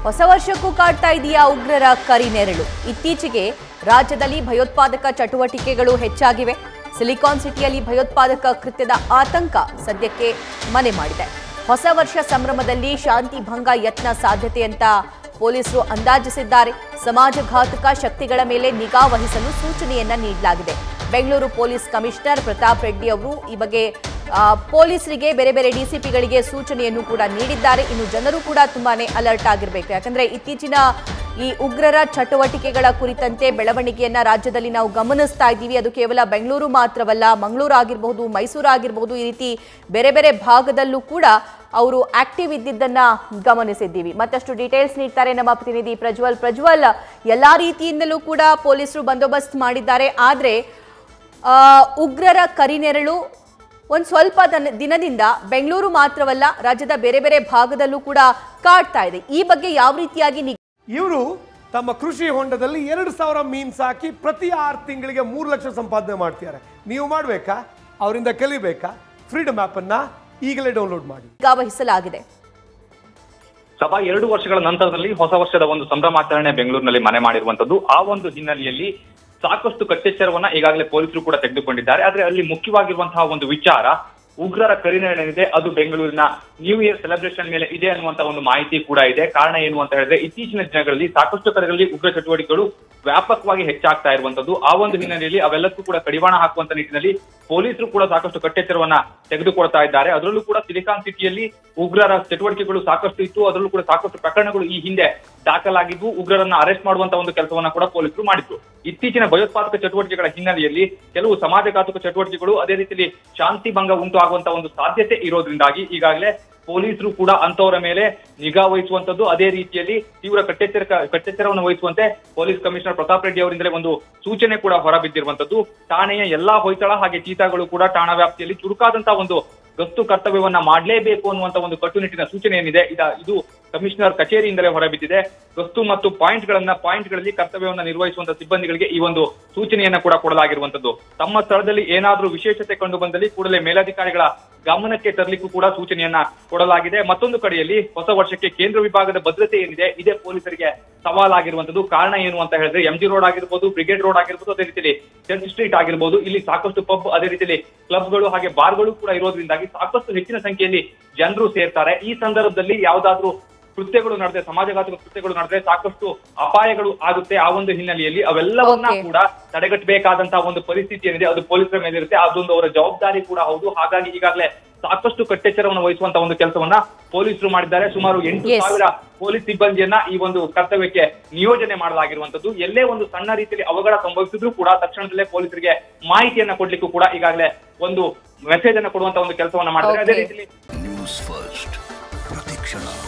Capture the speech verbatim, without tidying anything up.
ಹೊಸ ವರ್ಷಕ್ಕೂ ಕಾಡ್ತಾ ಇದೆಯಾ ಉಗ್ರರ ಕರಿನೆರಳು. ಇತ್ತೀಚೆಗೆ ರಾಜ್ಯದಲ್ಲಿ ಭಯೋತ್ಪಾದಕ ಚಟುವಟಿಕೆಗಳು ಹೆಚ್ಚಾಗಿವೆ. ಸಿಲಿಕಾನ್ ಸಿಟಿಯಲ್ಲಿ ಭಯೋತ್ಪಾದಕ ಕೃತ್ಯದ ಆತಂಕ ಸದ್ಯಕ್ಕೆ ಮನೆ ಮಾಡಿದೆ. ಹೊಸ ವರ್ಷ ಸಂಭ್ರಮದಲ್ಲಿ ಶಾಂತಿ ಭಂಗ ಯತ್ನ ಸಾಧ್ಯತೆ ಅಂತ ಪೊಲೀಸರು ಅಂದಾಜಿಸಿದ್ದಾರೆ. ಸಮಾಜಘಾತಕ ಶಕ್ತಿಗಳ ಮೇಲೆ ನಿಗಾ ವಹಿಸಲು ಸೂಚನೆಯನ್ನ ನೀಡಲಾಗಿದೆ. ಬೆಂಗಳೂರು ಪೊಲೀಸ್ ಕಮಿಷನರ್ ಪ್ರತಾಪ್ ರೆಡ್ಡಿ ಅವರು ಈ ಬಗ್ಗೆ ಪೊಲೀಸರಿಗೆ ಬೇರೆ ಬೇರೆ ಡಿಸಿಪಿಗಳಿಗೆ ಸೂಚನೆಯನ್ನು ಕೂಡ ನೀಡಿದ್ದಾರೆ. ಇನ್ನು ಜನರು ಕೂಡ ತುಂಬಾನೇ ಅಲರ್ಟ್ ಆಗಿರಬೇಕು. ಯಾಕಂದ್ರೆ ಇತ್ತೀಚಿನ ಈ ಉಗ್ರರ ಚಟುವಟಿಕೆಗಳ ಕುರಿತಂತೆ ಬೆಳವಣಿಗೆಯನ್ನ ರಾಜ್ಯದಲ್ಲಿ ನಾವು ಗಮನಿಸ್ತಾ ಇದ್ದೀವಿ. ಅದು ಕೇವಲ ಬೆಂಗಳೂರು ಮಾತ್ರವಲ್ಲ, ಮಂಗಳೂರು ಆಗಿರಬಹುದು, ಮೈಸೂರು ಆಗಿರಬಹುದು, ಈ ರೀತಿ ಬೇರೆ ಬೇರೆ ಭಾಗದಲ್ಲೂ ಕೂಡ ಅವರು ಆಕ್ಟಿವ್ ಇದ್ದಿದ್ದನ್ನ ಗಮನಿಸಿದ್ದೀವಿ. ಮತ್ತಷ್ಟು ಡೀಟೇಲ್ಸ್ ನೀಡ್ತಾರೆ ನಮ್ಮ ಪ್ರತಿನಿಧಿ ಪ್ರಜ್ವಲ್. ಪ್ರಜ್ವಲ್, ಎಲ್ಲಾ ರೀತಿಯಿಂದಲೂ ಕೂಡ ಪೊಲೀಸರು ಬಂದೋಬಸ್ತ್ ಮಾಡಿದ್ದಾರೆ. ಆದ್ರೆ ಉಗ್ರರ ಕರಿನೆರಳು ಒಂದು ಸ್ವಲ್ಪ ದಿನದಿಂದ ಬೆಂಗಳೂರು ಮಾತ್ರವಲ್ಲ, ರಾಜ್ಯದ ಬೇರೆ ಬೇರೆ ಭಾಗದಲ್ಲೂ ಕೂಡ ಕಾಡ್ತಾ ಇದೆ. ಈ ಬಗ್ಗೆ ಯಾವ ರೀತಿಯಾಗಿ ಇವರು ತಮ್ಮ ಕೃಷಿ ಹೊಂಡದಲ್ಲಿ ಎರಡು ಸಾವಿರ ಮೀನ್ ಸಾಕಿ ಪ್ರತಿ ಆರು ತಿಂಗಳಿಗೆ ಮೂರು ಲಕ್ಷ ಸಂಪಾದನೆ ಮಾಡ್ತಿದ್ದಾರೆ. ನೀವು ಮಾಡಬೇಕಾ? ಅವರಿಂದ ಕಲಿಬೇಕಾ? ಫ್ರೀಡಮ್ ಆಪ್ ಅನ್ನ ಈಗಲೇ ಡೌನ್ಲೋಡ್ ಮಾಡಿ. ವಹಿಸಲಾಗಿದೆ. ಸಭಾ ಎರಡು ವರ್ಷಗಳ ನಂತರದಲ್ಲಿ ಹೊಸ ವರ್ಷದ ಒಂದು ಸಂಭ್ರಮಾಚರಣೆ ಬೆಂಗಳೂರಿನಲ್ಲಿ ಮನೆ ಮಾಡಿರುವಂತದ್ದು. ಆ ಒಂದು ಹಿನ್ನೆಲೆಯಲ್ಲಿ ಸಾಕಷ್ಟು ಕಟ್ಟೆಚ್ಚರವನ್ನ ಈಗಾಗಲೇ ಪೊಲೀಸರು ಕೂಡ ತೆಗೆದುಕೊಂಡಿದ್ದಾರೆ. ಆದ್ರೆ ಅಲ್ಲಿ ಮುಖ್ಯವಾಗಿರುವಂತಹ ಒಂದು ವಿಚಾರ ಉಗ್ರರ ಕರಿನೆರಳಿದೆ, ಅದು ಬೆಂಗಳೂರಿನ ನ್ಯೂ ಇಯರ್ ಸೆಲೆಬ್ರೇಷನ್ ಮೇಲೆ ಇದೆ ಅನ್ನುವಂತ ಒಂದು ಮಾಹಿತಿ ಕೂಡ ಇದೆ. ಕಾರಣ ಏನು ಅಂತ ಹೇಳಿದ್ರೆ, ಇತ್ತೀಚಿನ ದಿನಗಳಲ್ಲಿ ಸಾಕಷ್ಟು ಕಡೆಗಳಲ್ಲಿ ಉಗ್ರ ಚಟುವಟಿಕೆಗಳು ವ್ಯಾಪಕವಾಗಿ ಹೆಚ್ಚಾಗ್ತಾ ಇರುವಂತದ್ದು. ಆ ಒಂದು ಹಿನ್ನೆಲೆಯಲ್ಲಿ ಅವೆಲ್ಲಕ್ಕೂ ಕೂಡ ಕಡಿವಾಣ ಹಾಕುವಂತ ನಿಟ್ಟಿನಲ್ಲಿ ಪೊಲೀಸರು ಕೂಡ ಸಾಕಷ್ಟು ಕಟ್ಟೆಚ್ಚರವನ್ನ ತೆಗೆದುಕೊಳ್ತಾ ಇದ್ದಾರೆ. ಅದರಲ್ಲೂ ಕೂಡ ಸಿಲಿಕಾನ್ ಸಿಟಿಯಲ್ಲಿ ಉಗ್ರರ ಚಟುವಟಿಕೆಗಳು ಸಾಕಷ್ಟು ಇತ್ತು. ಅದರಲ್ಲೂ ಕೂಡ ಸಾಕಷ್ಟು ಪ್ರಕರಣಗಳು ಈ ಹಿಂದೆ ದಾಖಲಾಗಿದ್ದು, ಉಗ್ರರನ್ನ ಅರೆಸ್ಟ್ ಮಾಡುವಂತ ಒಂದು ಕೆಲಸವನ್ನ ಕೂಡ ಪೊಲೀಸರು ಮಾಡಿದ್ರು. ಇತ್ತೀಚಿನ ಭಯೋತ್ಪಾದಕ ಚಟುವಟಿಕೆಗಳ ಹಿನ್ನೆಲೆಯಲ್ಲಿ ಕೆಲವು ಸಮಾಜಘಾತಕ ಚಟುವಟಿಕೆಗಳು, ಅದೇ ರೀತಿಯಲ್ಲಿ ಶಾಂತಿ ಭಂಗ ಉಂಟು ಆಗುವಂತ ಒಂದು ಸಾಧ್ಯತೆ ಇರೋದ್ರಿಂದಾಗಿ ಈಗಾಗಲೇ ಪೊಲೀಸರು ಕೂಡ ಅಂತವರ ಮೇಲೆ ನಿಗಾ ವಹಿಸುವಂತದ್ದು, ಅದೇ ರೀತಿಯಲ್ಲಿ ತೀವ್ರ ಕಟ್ಟೆಚ್ಚರ ಕಟ್ಟೆಚ್ಚರವನ್ನು ವಹಿಸುವಂತೆ ಪೊಲೀಸ್ ಕಮಿಷನರ್ ಪ್ರತಾಪ್ ರೆಡ್ಡಿ ಅವರಿಂದಲೇ ಒಂದು ಸೂಚನೆ ಕೂಡ ಹೊರಬಿದ್ದಿರುವಂತದ್ದು. ಠಾಣೆಯ ಎಲ್ಲಾ ಹೊಯ್ಸಳ ಹಾಗೆ ಚೀತಾಗಳು ಕೂಡ ಠಾಣಾ ವ್ಯಾಪ್ತಿಯಲ್ಲಿ ಚುರುಕಾದಂತಹ ಒಂದು ಗಸ್ತು ಕರ್ತವ್ಯವನ್ನ ಮಾಡಲೇಬೇಕು ಅನ್ನುವಂತ ಒಂದು ಕಟ್ಟುನಿಟ್ಟಿನ ಸೂಚನೆ ಏನಿದೆ ಇದು ಕಮಿಷನರ್ ಕಚೇರಿಯಿಂದಲೇ ಹೊರಬಿದ್ದಿದೆ. ಗಸ್ತು ಮತ್ತು ಪಾಯಿಂಟ್ ಗಳನ್ನ ಪಾಯಿಂಟ್ ಗಳಲ್ಲಿ ಕರ್ತವ್ಯವನ್ನ ನಿರ್ವಹಿಸುವಂತಹ ಸಿಬ್ಬಂದಿಗಳಿಗೆ ಈ ಒಂದು ಸೂಚನೆಯನ್ನ ಕೂಡ ಕೊಡಲಾಗಿರುವಂತದ್ದು. ತಮ್ಮ ಸ್ಥಳದಲ್ಲಿ ಏನಾದ್ರೂ ವಿಶೇಷತೆ ಕಂಡು ಬಂದಲ್ಲಿ ಕೂಡಲೇ ಮೇಲಧಿಕಾರಿಗಳ ಗಮನಕ್ಕೆ ತರಲಿಕ್ಕೂ ಕೂಡ ಸೂಚನೆಯನ್ನ ಕೊಡಲಾಗಿದೆ. ಮತ್ತೊಂದು ಕಡೆಯಲ್ಲಿ ಹೊಸ ವರ್ಷಕ್ಕೆ ಕೇಂದ್ರ ವಿಭಾಗದ ಭದ್ರತೆ ಏನಿದೆ ಇದೇ ಪೊಲೀಸರಿಗೆ ಸವಾಲಾಗಿರುವಂತದ್ದು. ಕಾರಣ ಏನು ಅಂತ ಹೇಳಿದ್ರೆ, ಎಂಜಿ ರೋಡ್ ಆಗಿರ್ಬೋದು, ಬ್ರಿಗೇಡ್ ರೋಡ್ ಆಗಿರ್ಬೋದು, ಅದೇ ರೀತಿಯಲ್ಲಿ ಚರ್ಚ್ ಸ್ಟ್ರೀಟ್ ಆಗಿರ್ಬೋದು, ಇಲ್ಲಿ ಸಾಕಷ್ಟು ಪಬ್, ಅದೇ ರೀತಿಯಲ್ಲಿ ಕ್ಲಬ್ಗಳು ಹಾಗೆ ಬಾರ್ಗಳು ಕೂಡ ಇರೋದ್ರಿಂದಾಗಿ ಸಾಕಷ್ಟು ಹೆಚ್ಚಿನ ಸಂಖ್ಯೆಯಲ್ಲಿ ಜನರು ಸೇರ್ತಾರೆ. ಈ ಸಂದರ್ಭದಲ್ಲಿ ಯಾವುದಾದ್ರೂ ಕೃತ್ಯಗಳು ನಡೆದ್ರೆ, ಸಮಾಜಘಾತಕ ಕೃತ್ಯಗಳು ನಡೆದ್ರೆ ಸಾಕಷ್ಟು ಅಪಾಯಗಳು ಆಗುತ್ತೆ. ಆ ಒಂದು ಹಿನ್ನೆಲೆಯಲ್ಲಿ ಅವೆಲ್ಲವನ್ನ ಕೂಡ ತಡೆಗಟ್ಟಬೇಕಾದಂತಹ ಒಂದು ಪರಿಸ್ಥಿತಿ ಏನಿದೆ ಅದು ಪೊಲೀಸರ ಮೇಲೆ ಇರುತ್ತೆ. ಅದೊಂದು ಅವರ ಜವಾಬ್ದಾರಿ ಕೂಡ ಹೌದು. ಹಾಗಾಗಿ ಈಗಾಗಲೇ ಸಾಕಷ್ಟು ಕಟ್ಟೆಚ್ಚರವನ್ನು ವಹಿಸುವಂತಹ ಒಂದು ಕೆಲಸವನ್ನ ಪೊಲೀಸರು ಮಾಡಿದ್ದಾರೆ. ಸುಮಾರು ಎಂಟು ಸಾವಿರ ಪೊಲೀಸ್ ಸಿಬ್ಬಂದಿಯನ್ನ ಈ ಒಂದು ಕರ್ತವ್ಯಕ್ಕೆ ನಿಯೋಜನೆ ಮಾಡಲಾಗಿರುವಂತದ್ದು. ಎಲ್ಲೇ ಒಂದು ಸಣ್ಣ ರೀತಿಯಲ್ಲಿ ಅವಘಡ ಸಂಭವಿಸಿದ್ರು ಕೂಡ ತಕ್ಷಣದಲ್ಲೇ ಪೊಲೀಸರಿಗೆ ಮಾಹಿತಿಯನ್ನ ಕೊಡ್ಲಿಕ್ಕೂ ಕೂಡ ಈಗಾಗಲೇ ಒಂದು ಮೆಸೇಜ್ ಅನ್ನ ಕೊಡುವಂತ ಒಂದು ಕೆಲಸವನ್ನ ಮಾಡಿದ್ದಾರೆ. ಅದೇ ರೀತಿಯಲ್ಲಿ ನ್ಯೂಸ್ ಫಸ್ಟ್ ಪ್ರತಿಕ್ಷಣ.